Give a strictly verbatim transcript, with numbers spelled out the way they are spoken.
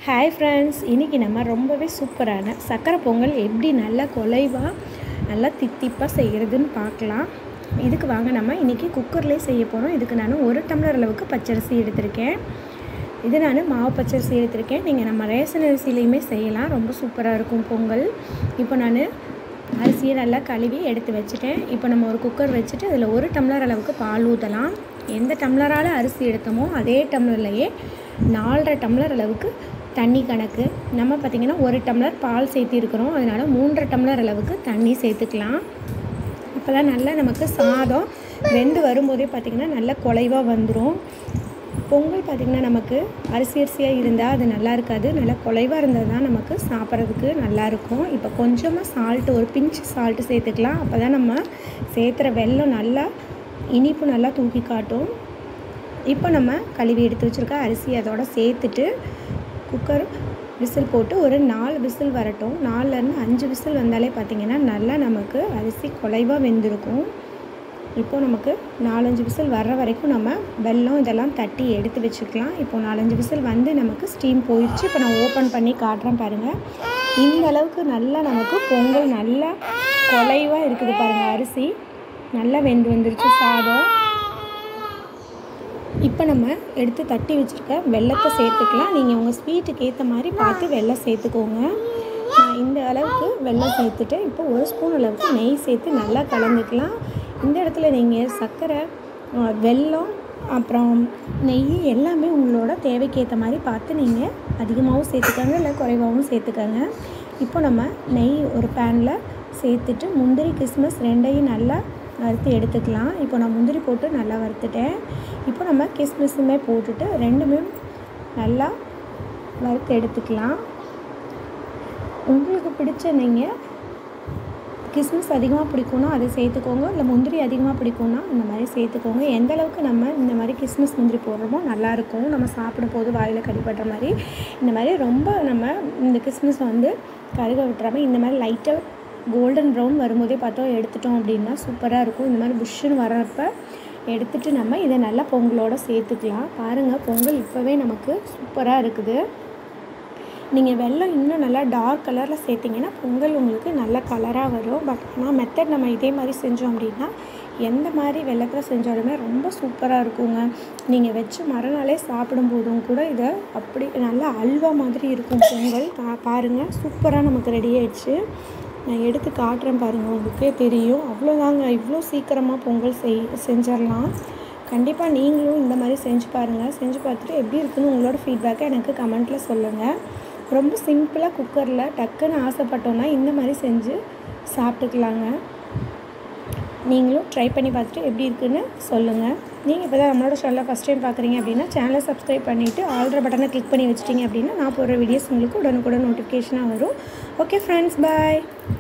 Hi friends, இன்றைக்கி நம்ம ரொம்பவே சூப்பரான சக்கரை பொங்கல் எப்படி நல்லா குலைவாக நல்லா தித்திப்பாக செய்கிறதுன்னு பார்க்கலாம். இதுக்கு வாங்க நம்ம இன்றைக்கி குக்கர்லேயே செய்ய போகிறோம். இதுக்கு நான் ஒரு டம்ளர் அளவுக்கு பச்சரிசி எடுத்திருக்கேன். இது நான் மாவு பச்சரிசி எடுத்திருக்கேன். நீங்கள் நம்ம ரேஷன் அரிசிலையுமே செய்யலாம், ரொம்ப சூப்பராக இருக்கும் பொங்கல். இப்போ நான் அரிசியை நல்லா கழுவி எடுத்து வச்சுட்டேன். இப்போ நம்ம ஒரு குக்கர் வச்சுட்டு அதில் ஒரு டம்ளர் அளவுக்கு பால் ஊற்றலாம். எந்த டம்ளரால் அரிசி எடுத்தோமோ அதே டம்ளர்லையே நாலரை டம்ளர் அளவுக்கு தண்ணி கணக்கு. நம்ம பார்த்திங்கன்னா ஒரு டம்ளர் பால் சேர்த்திருக்கிறோம், அதனால் மூன்றரை டம்ளர் அளவுக்கு தண்ணி சேர்த்துக்கலாம். அப்போ தான் நல்லா நமக்கு சாதம் வெந்து வரும்போதே பார்த்திங்கன்னா நல்லா குலைவாக வந்துடும். பொங்கல் பார்த்திங்கன்னா நமக்கு அரிசி அரிசியாக இருந்தால் அது நல்லா இருக்காது, நல்லா குலைவாக இருந்தால் தான் நமக்கு சாப்பிட்றதுக்கு நல்லாயிருக்கும். இப்போ கொஞ்சமாக சால்ட்டு, ஒரு பிஞ்ச் சால்ட்டு சேர்த்துக்கலாம். அப்போ தான் நம்ம சேர்த்துற வெல்லம் நல்லா இனிப்பு நல்லா தூக்கி காட்டும். இப்போ நம்ம கழுவி எடுத்து வச்சுருக்க அரிசி அதோட சேர்த்துட்டு குக்கர் விசில் போட்டு ஒரு நாலு விசில் வரட்டும். நாலுலேருந்து அஞ்சு விசில் வந்தாலே பார்த்திங்கன்னா நல்லா நமக்கு அரிசி குலைவாக வெந்திருக்கும். இப்போது நமக்கு நாலஞ்சு விசில் வர்ற வரைக்கும் நம்ம வெல்லம் இதெல்லாம் தட்டி எடுத்து வச்சுக்கலாம். இப்போது நாலஞ்சு விசில் வந்து நமக்கு ஸ்டீம் போயிடுச்சு. இப்போ நான் ஓப்பன் பண்ணி காட்டுறேன் பாருங்கள். இந்த அளவுக்கு நல்லா நமக்கு பொங்கல் நல்லா குலைவாக இருக்குது பாருங்கள். அரிசி நல்லா வெந்து வந்துருச்சு சாதம். இப்போ நம்ம எடுத்து தட்டி வச்சுருக்க வெல்லத்தை சேர்த்துக்கலாம். நீங்கள் உங்கள் ஸ்வீட்டுக்கு ஏற்ற மாதிரி பார்த்து வெல்லம் சேர்த்துக்கோங்க. நான் இந்த அளவுக்கு வெல்லம் சேர்த்துட்டு இப்போ ஒரு ஸ்பூன் அளவுக்கு நெய் சேர்த்து நல்லா கலந்துக்கலாம். இந்த இடத்துல நீங்கள் சர்க்கரை, வெல்லம், அப்புறம் நெய் எல்லாமே உங்களோட தேவைக்கு ஏற்ற மாதிரி பார்த்து நீங்கள் அதிகமாகவும் சேர்த்துக்கோங்க, இல்லை குறைவாகவும் சேர்த்துக்கோங்க. இப்போ நம்ம நெய் ஒரு பேனில் சேர்த்துட்டு முந்திரி கிஸ்மிஸ் ரெண்டையும் நல்லா வறுத்து எடுத்துக்கலாம். இப்போ நான் முந்திரி போட்டு நல்லா வறுத்துட்டேன். இப்போ நம்ம கிஸ்மிஸுமே போட்டுட்டு ரெண்டுமே நல்லா வறுத்து எடுத்துக்கலாம். உங்களுக்கு பிடிச்ச நீங்கள் கிஸ்மிஸ் அதிகமாக பிடிக்கும்னா அதை சேர்த்துக்கோங்க, இல்லை முந்திரி அதிகமாக பிடிக்கும்னா இந்த மாதிரி சேர்த்துக்கோங்க. எந்த அளவுக்கு நம்ம இந்த மாதிரி கிஸ்மிஸ் முந்திரி போடுறோமோ நல்லாயிருக்கும். நம்ம சாப்பிடும் போது வாயில் கடிப்படுற மாதிரி இந்த மாதிரி ரொம்ப நம்ம இந்த கிஸ்மிஸை வந்து கருக விட்டுறாமல் இந்த மாதிரி லைட்டாக கோல்டன் ப்ரௌன் வரும்போதே பார்த்தோம் எடுத்துட்டோம் அப்படின்னா சூப்பராக இருக்கும். இந்த மாதிரி புஷ்ஷுன்னு வர்றப்ப எடுத்துகிட்டு நம்ம இதை நல்லா பொங்கலோடு சேர்த்துக்கலாம். பாருங்கள், பொங்கல் இப்போவே நமக்கு சூப்பராக இருக்குது. நீங்கள் வெல்லம் இன்னும் நல்லா டார்க் கலரில் சேர்த்திங்கன்னா பொங்கல் உங்களுக்கு நல்ல கலராக வரும். பட் ஆனால் மெத்தட் நம்ம இதே மாதிரி செஞ்சோம் அப்படின்னா எந்த மாதிரி வெல்லத்தில் செஞ்சாலுமே ரொம்ப சூப்பராக இருக்குங்க. நீங்கள் வச்சு மறுநாளே சாப்பிடும்போதும் கூட இதை அப்படி நல்லா அல்வா மாதிரி இருக்கும் பொங்கல். பா பாருங்கள் சூப்பராக நமக்கு ரெடி ஆயிடுச்சு. நான் எடுத்து காட்டுறேன் பாருங்கள், உங்களுக்கே தெரியும். அவ்வளோதாங்க, இவ்வளோ சீக்கிரமாக பொங்கல் செய் செஞ்சிடலாம். கண்டிப்பாக நீங்களும் இந்த மாதிரி செஞ்சு பாருங்கள். செஞ்சு பார்த்துட்டு எப்படி இருக்குன்னு உங்களோட ஃபீட்பேக்கை எனக்கு கமெண்ட்டில் சொல்லுங்கள். ரொம்ப சிம்பிளாக குக்கரில் டக்குன்னு ஆசைப்பட்டோன்னா இந்த மாதிரி செஞ்சு சாப்பிட்டுக்கலாங்க. நீங்களும் ட்ரை பண்ணி பார்த்துட்டு எப்படி இருக்குன்னு சொல்லுங்கள். நீங்கள் இப்போ தான் நம்மளோட சேனலை ஃபஸ்ட் டைம் பார்க்குறீங்க அப்படின்னா சேனலை சப்ஸ்கிரைப் பண்ணிவிட்டு ஆல்ரெடி பட்டனை கிளிக் பண்ணி வச்சிட்டிங்க அப்படின்னா நான் போடுற வீடியோஸ் உங்களுக்கு உடனுக்குடன் நோட்டிஃபிகேஷனாக வரும். ஓகே ஃப்ரெண்ட்ஸ், பாய்.